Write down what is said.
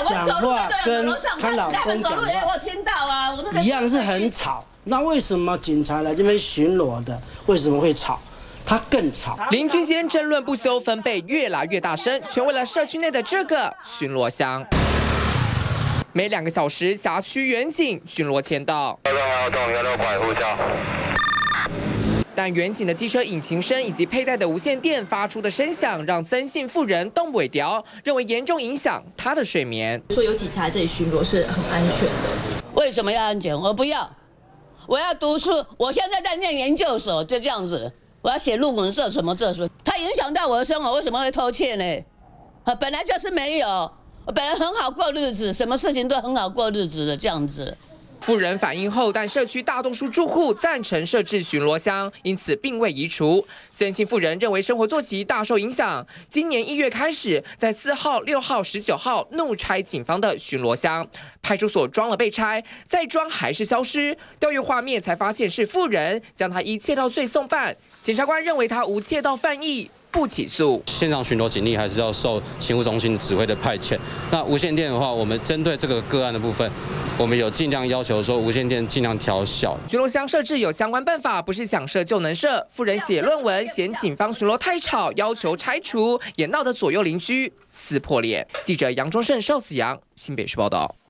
讲话跟她老公讲话我听到啊， 一样是很吵。那为什么警察来这边巡逻的为什么会吵？他更吵。 邻居间争论不休，分贝越来越大声，全为了社区内的这个巡逻箱。每2个小时，辖区远警巡逻签到。126快呼叫。但远警的机车引擎声以及佩戴的无线电发出的声响，让曾姓妇人动不了，认为严重影响她的睡眠。 说有警察在这里巡逻是很安全的。 为什么要安全？我不要，我要读书。我现在在念研究所，就这样子。我要写论文社什么这，它影响到我的生活，为什么会偷窃呢？本来就是没有，我本来很好过日子，什么事情都很好过日子的这样子。 妇人反映后，但社区大多数住户赞成设置巡逻箱，因此并未移除。曾姓妇人认为生活作息大受影响，今年1月开始，在4号、6号、19号怒拆警方的巡逻箱，派出所装了被拆，再装还是消失。调阅画面才发现是妇人将他一窃盗罪送办，检察官认为他无窃盗犯意，不起诉。 现场巡逻警力还是要受勤务中心指挥的派遣。那无线电的话，我们针对这个个案的部分，我们有尽量要求说无线电尽量调小。 巡逻箱设置有相关办法，不是想设就能设。妇人写论文嫌警方巡逻太吵，要求拆除，也闹得左右邻居撕破脸。记者杨忠胜、邵子阳，新北市报道。